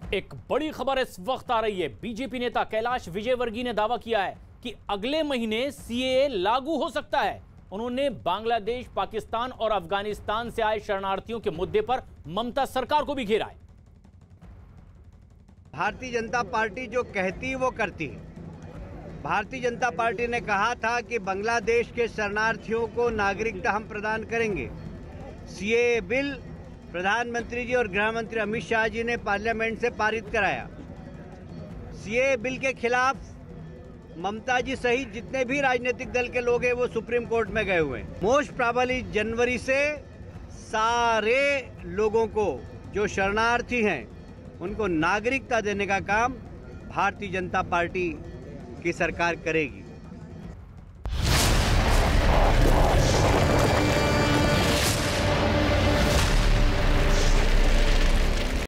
एक बड़ी खबर इस वक्त आ रही है। बीजेपी नेता कैलाश विजयवर्गीय ने दावा किया है कि अगले महीने सीएए लागू हो सकता है। उन्होंने बांग्लादेश, पाकिस्तान और अफगानिस्तान से आए शरणार्थियों के मुद्दे पर ममता सरकार को भी घेरा है। भारतीय जनता पार्टी जो कहती है वो करती है। भारतीय जनता पार्टी ने कहा था कि बांग्लादेश के शरणार्थियों को नागरिकता हम प्रदान करेंगे। सीएए बिल प्रधानमंत्री जी और गृह मंत्री अमित शाह जी ने पार्लियामेंट से पारित कराया। सीएए बिल के खिलाफ ममता जी सहित जितने भी राजनीतिक दल के लोग हैं वो सुप्रीम कोर्ट में गए हुए हैं। मोस्ट प्रोबेबली जनवरी से सारे लोगों को जो शरणार्थी हैं उनको नागरिकता देने का काम भारतीय जनता पार्टी की सरकार करेगी।